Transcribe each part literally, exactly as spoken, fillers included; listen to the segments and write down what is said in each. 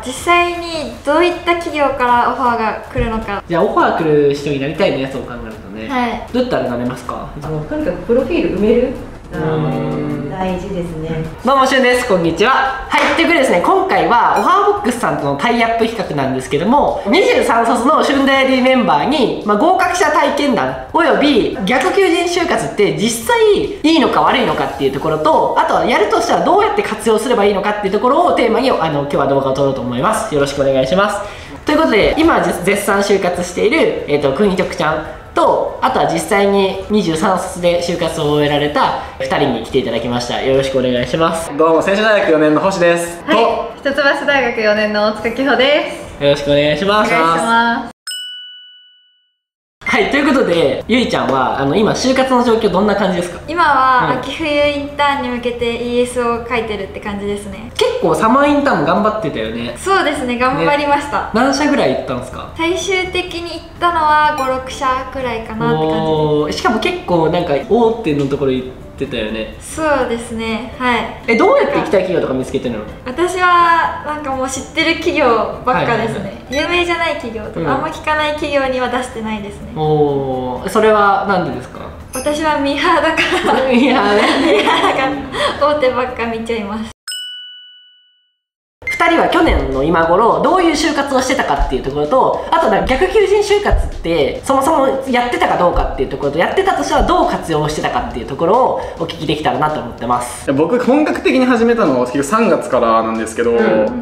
実際にどういった企業からオファーが来るのか。 じゃあオファー来る人になりたいのやつを考えるとね、 はい、 どうやったらなれますか？ あのとにかくプロフィール埋める、 うん大事ですね。 どうも、しゅんです。こんにちは。はい、ということでですね、今回はオファーボックスさんとのタイアップ企画なんですけども、にじゅうさん卒のしゅんダイアリーメンバーに、まあ、合格者体験談および逆求人就活って実際いいのか悪いのかっていうところと、あとはやるとしたらどうやって活用すればいいのかっていうところをテーマにあの今日は動画を撮ろうと思います。よろしくお願いします。ということで、今絶賛就活している、えーと、くにとくちゃんと、あとは実際ににじゅうさん卒で就活を終えられたふたりに来ていただきました。よろしくお願いします。 どうも、専修大学よねんの星です。 はい、一橋大学よねんの大塚希穂です。 よろしくお願いします。 お願いします。 はい、ということで、ゆいちゃんはあの今就活の状況どんな感じですか？ 今は、 うん、 秋冬インターンに向けて イーエス を書いてるって感じですね。 結構サマーインターンも頑張ってたよね。 そうですね、頑張りました、ね、 何社ぐらい行ったんですか？ 最終的に行ったのはごろく社くらいかなって感じ。 しかも結構なんか大手のところ行ってたよね。 そうですね、はい。 え、どうやって行きたい企業とか見つけてるの？ 私はなんかもう知ってる企業ばっかですね。有名じゃない企業とか、うん、あんま聞かない企業には出してないですね。 おお、それはなんでですか？ 私はミーハーだからミーハーねミーハーだから大手ばっか見ちゃいます。 ふたりは去年の今頃どういう就活をしてたかっていうところと、あと逆求人就活ってそもそもやってたかどうかっていうところと、やってたとしたらどう活用してたかっていうところをお聞きできたらなと思ってます。 僕本格的に始めたのは結局さんがつからなんですけど、うん、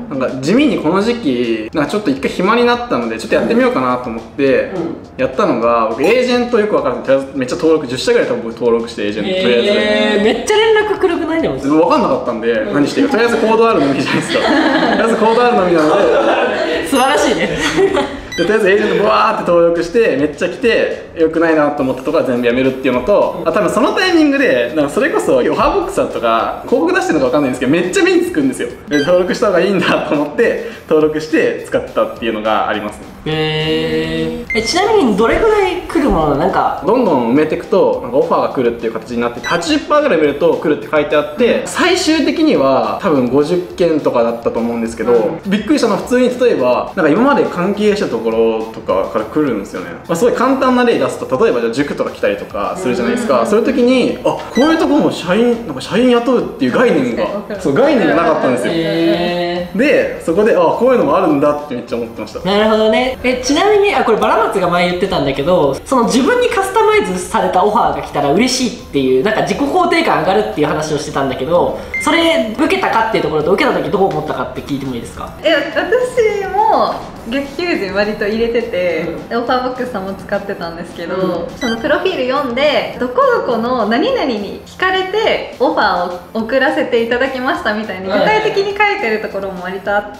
なんか地味にこの時期なんかちょっと一回暇になったのでちょっとやってみようかなと思ってやったのが、僕エージェントよく分からずめっちゃ登録じゅっしゃぐらい多分僕登録して、エージェントとりあえず、 えー、めっちゃ連絡くるくない？でも分かんなかったんで、うん、何していいかとりあえずコードあるのみじゃないですかとりあえずコードあるのみなので素晴らしいねでとりあえずエージェントブワーって登録してめっちゃ来て良くないなと思ったところは全部やめるっていうのと、あ多分そのタイミングでなんかそれこそオファーボックスさんとか広告出してるのか分かんないんですけどめっちゃ目につくんですよ。で登録した方がいいんだと思って登録して使ったっていうのがありますね。 へー。え、ちなみにどれぐらい来るものなの？なんかどんどん埋めていくとなんかオファーが来るっていう形になってて はちじゅっパーセント ぐらい埋めると来るって書いてあって、最終的には多分ごじゅっけんとかだったと思うんですけど、うん、びっくりしたのは普通に例えばなんか今まで関係したところとかから来るんですよね。まあ、すごい簡単な例出すと、例えばじゃあ塾とか来たりとかするじゃないですか。そういう時にあこういうところも社員なんか社員雇うっていう概念がそう概念がなかったんですよ。でそこであこういうのもあるんだってめっちゃ思ってました。 なるほどね。えちなみにあこれバラマツが前言ってたんだけど、その自分にカスタマイズされたオファーが来たら嬉しいっていうなんか自己肯定感上がるっていう話をしてたんだけど、それ受けたかっていうところと受けた時どう思ったかって聞いてもいいですか？ え私も逆求人割と入れてて、うん、オファーボックスさんも使ってたんですけど、うん、そのプロフィール読んでどこどこの何々に惹かれてオファーを送らせていただきましたみたいに具体的に書いてるところも割とあって、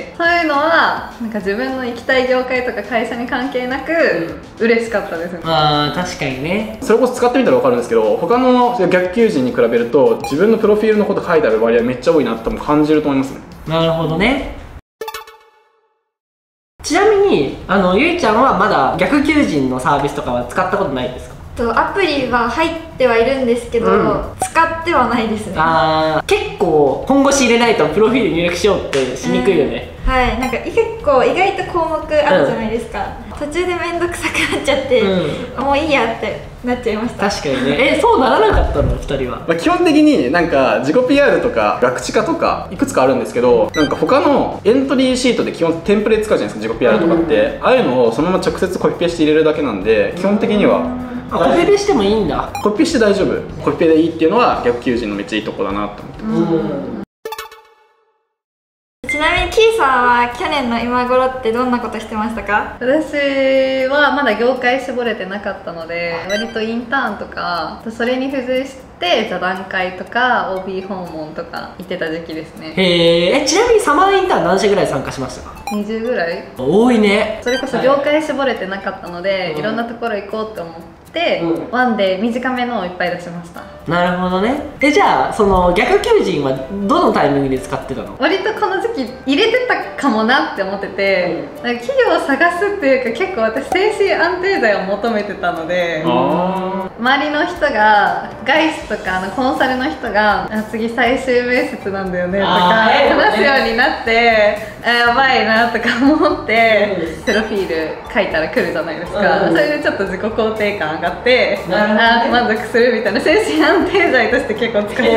そういうのはなんか自分の行きたい業界とか会社に関係なく嬉しかったですね。 あー確かにね。 それこそ使ってみたら分かるんですけど、他の逆求人に比べると自分のプロフィールのこと書いてある割合めっちゃ多いなっても感じると思いますね。 なるほどね。ちなみにあのゆいちゃんはまだ逆求人のサービスとかは使ったことないですか？ とアプリは入ってはいるんですけど、うん、使ってはないですね。 あー結構本腰入れないとプロフィール入力しようってしにくいよね。 うん、はい、なんか結構意外と項目あるじゃないですか。うん、途中で面倒くさくなっちゃって、うん、もういいやってなっちゃいました。 確かにね。えそうならなかったのふたりは？ まあ基本的になんか自己 ピーアール とか学知化とかいくつかあるんですけど、なんか他のエントリーシートで基本テンプレ使うじゃないですか、自己 ピーアール とかって、うん、ああいうのをそのまま直接コピペして入れるだけなんで、基本的にはあコピペしてもいいんだ。 コピペして大丈夫。コピペでいいっていうのは逆求人のめっちゃいいとこだなと思ってます。うん、 ちなみにキーさんは去年の今頃ってどんなことしてましたか？ 私はまだ業界絞れてなかったので、割とインターンとかそれに付随して座談会とか オービー 訪問とか行ってた時期ですね。 へえ。ちなみにサマーインターン何社ぐらい参加しましたか？ にじゅうぐらい。 多いね。 それこそ業界絞れてなかったので、はい、いろんなところ行こうって思って、うん、ワンで短めのをいっぱい出しました。 なるほどね。えじゃあその逆求人はどのタイミングで使ってたの？ 割とこの時期入れてたかもなって思ってて、うん、なんか企業を探すっていうか結構私精神安定剤を求めてたので、周りの人が外資とかあのコンサルの人があ次最終面接なんだよねとか話すようになってあやばいなとか思ってプロフィール書いたら来るじゃないですか、うん、それでちょっと自己肯定感上がって、ね、あ満足するみたいな精神安定剤として結構使ってました、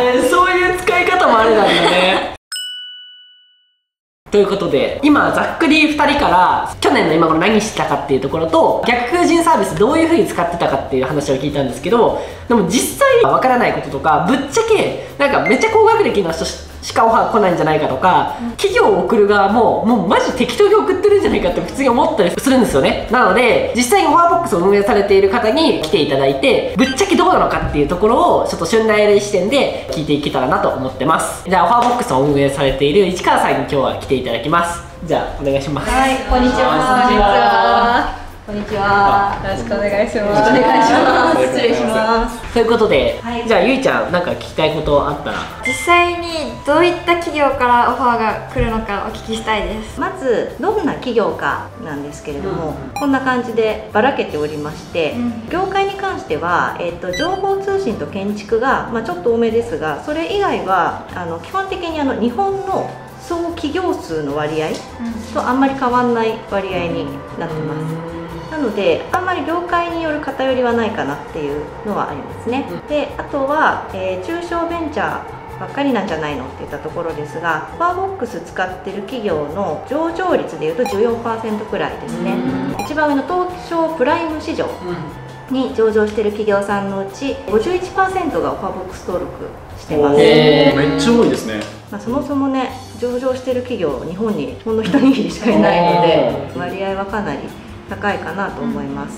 えー、そういう使い方もあるんだねということで今ざっくりふたりから去年の今頃何してたかっていうところと逆求人サービスどういう風に使ってたかっていう話を聞いたんですけど、でも実際わからないこととかぶっちゃけなんかめっちゃ高学歴の人しかオファー来ないんじゃないかとか、うん、企業を送る側ももうマジ適当に送ってるんじゃないかって普通に思ったりするんですよね。なので実際にオファーボックスを運営されている方に来ていただいてぶっちゃけどうなのかっていうところをちょっと旬な エルエー 視点で聞いていけたらなと思ってます。じゃあオファーボックスを運営されている市川さんに今日は来ていただきます。じゃあお願いします。 はい、こんにちは。 こんにちは。 こんにちは。 よろしくお願いします。 お願いします。失礼します。 ということで、 はい、 じゃあゆいちゃんなんか聞きたいことあったら。 実際にどういった企業からオファーが来るのかお聞きしたいです。 まずどんな企業かなんですけれども、うん、こんな感じでばらけておりまして、うん、業界に関しては、えー、と情報通信と建築が、まあ、ちょっと多めですが、それ以外はあの基本的にあの日本の総企業数の割合とあんまり変わんない割合になってます。なのであんまり業界による偏りはないかなっていうのはありますね。であとは、えー、中小ベンチャーばっかりなんじゃないのっていったところですが、ファーボックス使ってる企業の上場率でいうと じゅうよんパーセント くらいですね。一番上の東証プライム市場に上場している企業さんのうち ごじゅういちパーセント がオファーボックス登録してます。 めっちゃ多いですね。 まあ、そもそもね上場している企業日本にほんの一握りしかいないので割合はかなり高いかなと思います。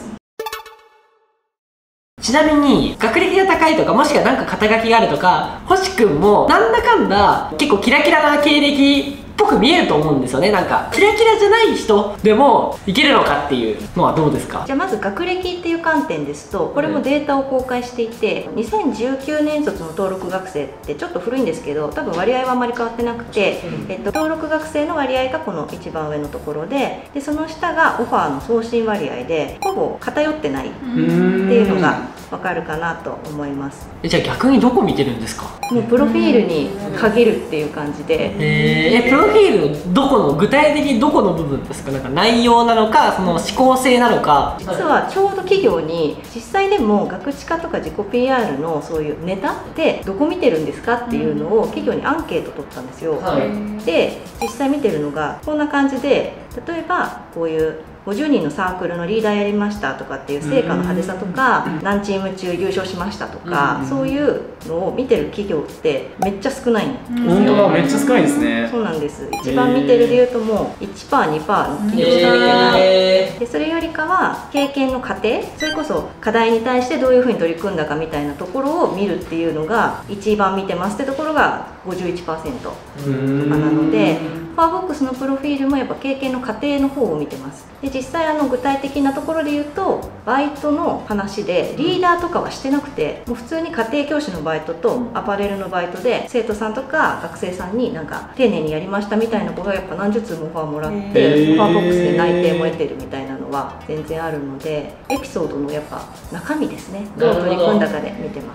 ちなみに学歴が高いとかもしくは何か肩書きがあるとか星くんもなんだかんだ結構キラキラな経歴っぽく見えると思うんですよね。なんかキラキラじゃない人でもいけるのかっていうのはどうですか？ じゃあまず学歴っていう観点ですとこれもデータを公開していて、にせんじゅうきゅうねん卒の登録学生ってちょっと古いんですけど多分割合はあんまり変わってなくて、えっと、登録学生の割合がこの一番上のところで、でその下がオファーの送信割合でほぼ偏ってないっていうのが分かるかなと思います。 えじゃあ逆にどこ見てるんですか？ もうプロフィールに限るっていう感じで。 えー、プロフィールどこの具体的にどこの部分ですか？なんか内容なのかその思考性なのか。 実はちょうど企業に実際でもガクチカとか自己 ピーアール のそういうネタってどこ見てるんですかっていうのを企業にアンケート取ったんですよ。はい、で実際見てるのがこんな感じで、例えばこういうごじゅうにんのサークルのリーダーやりましたとかっていう成果の派手さとか、何チーム中優勝しましたとか、そういうのを見てる企業ってめっちゃ少ないんですよ。 本当だ、めっちゃ少ないですね。 そうなんです。一番見てるでいうともう いちパーセント、にパーセント の企業しか見てない。でそれよりかは経験の過程、それこそ課題に対してどういうふうに取り組んだかみたいなところを見るっていうのが一番見てますってところが ごじゅういちパーセント とかなので、ファーボックスのプロフィールもやっぱ経験の過程の方を見てます。で実際あの具体的なところで言うとバイトの話でリーダーとかはしてなくて、もう普通に家庭教師のバイトとアパレルのバイトで生徒さんとか学生さんになんか丁寧にやりましたみたいな子がやっぱ何十通もオファーもらってファーボックスで内定も得てるみたいなのは全然あるので、エピソードのやっぱ中身ですね、どう取り組んだかで見てます。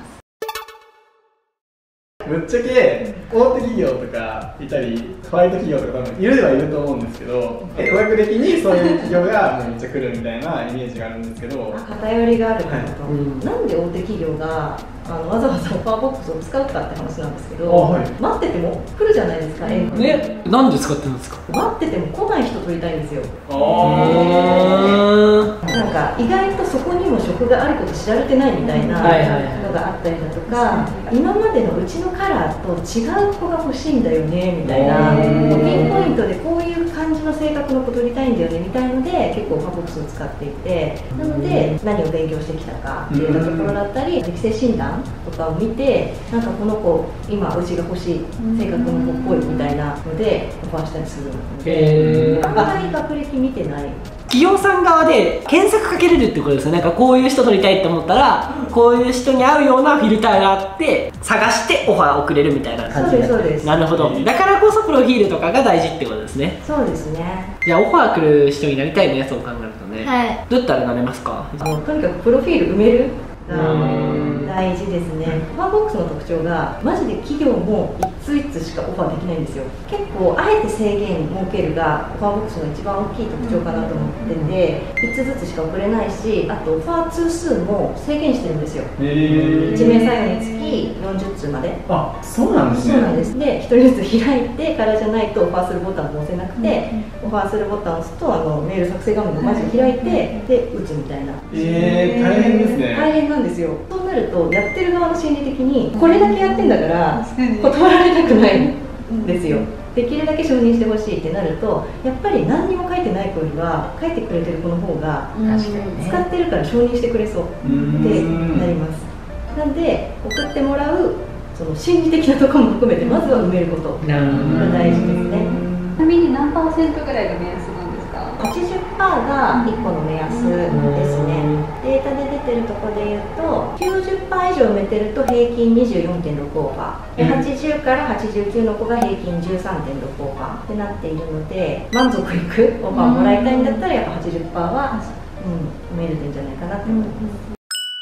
ぶっちゃけ大手企業とかいたりホワイト企業とか多分いるではいると思うんですけど、高学歴にそういう企業がめっちゃ来るみたいなイメージがあるんですけど、 偏りがあるからと、 はい、うん、 なんで大手企業があのわざわざオファーボックスを使うかって話なんですけど、 はい、 待ってても来るじゃないですか。 ね、なんで使ってるんですか？ 待ってても来ない人取りたいんですよ。 あなんか意外とそこにも職があること知られてないみたいなのがあったりだとか、今までのうちのカラーと違う子が欲しいんだよねみたいな、ピンポイントでこういう感じの性格の子取りたいんだよねみたいので結構オファーボックスを使っていて、なので何を勉強してきたかっていうところだったり適性診断とかを見て、なんかこの子今うちが欲しい性格の子っぽいみたいなのでオファーしたりするので、あんまり学歴見てない。 企業さん側で検索かけれるってことですよね。なんかこういう人取りたいって思ったら、うん、こういう人に合うようなフィルターがあって探してオファーを送れるみたいな感じで。 そうですそうです。 なるほど。だからこそプロフィールとかが大事ってことですね。 そうですね。 じゃあオファー来る人になりたいのやつを考えるとね、はい、どうやったらなれますか？ あのとにかくプロフィール埋めるっが大事ですね。オファーボックスの特徴がマジで企業も一通一通しかオファーできないんですよ。結構あえて制限設けるがオファーボックスの一番大きい特徴かなと思ってて、いつずつしか送れないし、あとオファー通数も制限してるんですよ。いち名最後につきよんじゅっつうまで。 あ、そうなんですね。 そうなんです。で、ひとりずつ開いてからじゃないとオファーするボタンも押せなくて、オファーするボタンを押すとあのメール作成画面がマジで開いて、で打つみたいな。 えー、大変ですね。 大変なんですよ。そうなるとやってる側の心理的にこれだけやってんだから断られたくないんですよ。できるだけ承認してほしいってなると、やっぱり何にも書いてない子よりは書いてくれてる子の方が使ってるから承認してくれそうってなります。なんで送ってもらうその心理的なところも含めてまずは埋めることが大事ですね。 ちなみに何パーセントぐらいが目安なんですか？ はちじゅっパーセント がいっこの目安ですね。データで出てるところで言うと きゅうじゅっパーセント 以上埋めてると平均 にじゅうよんてんろく オファーで、はちじゅうからはちじゅうきゅうの子が平均 じゅうさんてんろく オファーってなっているので、満足いくオファーもらいたいんだったらやっぱ はちじゅっパーセント は、うん、埋めれてんじゃないかなって思います。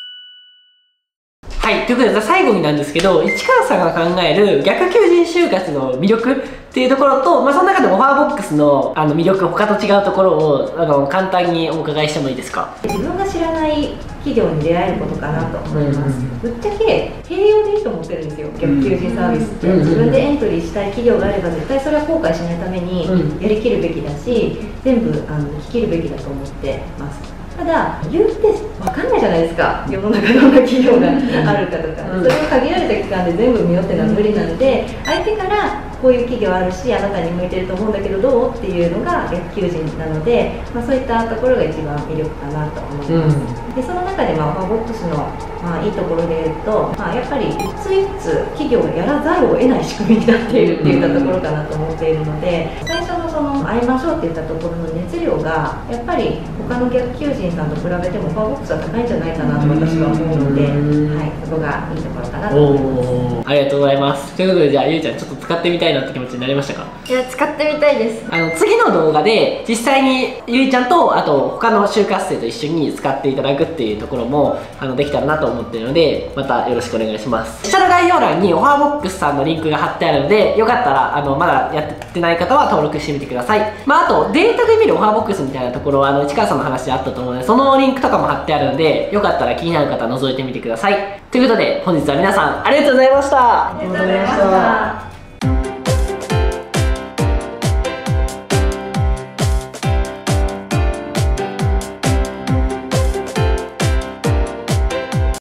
はい、ということで最後になんですけど、市川さんが考える逆求人就活の魅力っていうところと、まあ、その中でもオファーボックスのあの魅力、他と違うところをあの簡単にお伺いしてもいいですか？ 自分が知らない企業に出会えることかなと思います。ぶっちゃけ併用でいいと思ってるんですよ、逆求人サービスって。自分でエントリーしたい企業があれば絶対それは後悔しないためにやりきるべきだし、全部あの聞きるべきだと思ってます。ただ言うて分かんないじゃないですか、世の中どんな企業があるかとか、それを限られた期間で全部見ようっていうのは無理なので、相手からこういう企業あるしあなたに向いてると思うんだけどどうっていうのが逆求人なので、まあ、そういったところが一番魅力かなと思います。うん、でその中で、まあ、オファーボックスの、まあ、いいところで言うと、まあ、やっぱりいついつ企業がやらざるを得ない仕組みになっているっていったところかなと思っているので、最初のその会いましょうっていったところの熱量がやっぱり他の逆求人さんと比べてもオファーボックスは高いんじゃないかなと私は思うので、はい、そこがいいところかなと思います。 ありがとうございます。ということで、じゃあゆうちゃんちょっと使ってみたいなって気持ちになりましたか？ いや、使ってみたいです。 あの次の動画で実際にゆいちゃんとあと他の就活生と一緒に使っていただくっていうところもあのできたらなと思っているので、またよろしくお願いします。下の概要欄にオファーボックスさんのリンクが貼ってあるので、よかったらあのまだやってない方は登録してみてください。まあ、あとデータで見るオファーボックスみたいなところはあの市川さんの話であったと思うので、そのリンクとかも貼ってあるので、よかったら気になる方は覗いてみてください。ということで本日は皆さんありがとうございました。 ありがとうございました。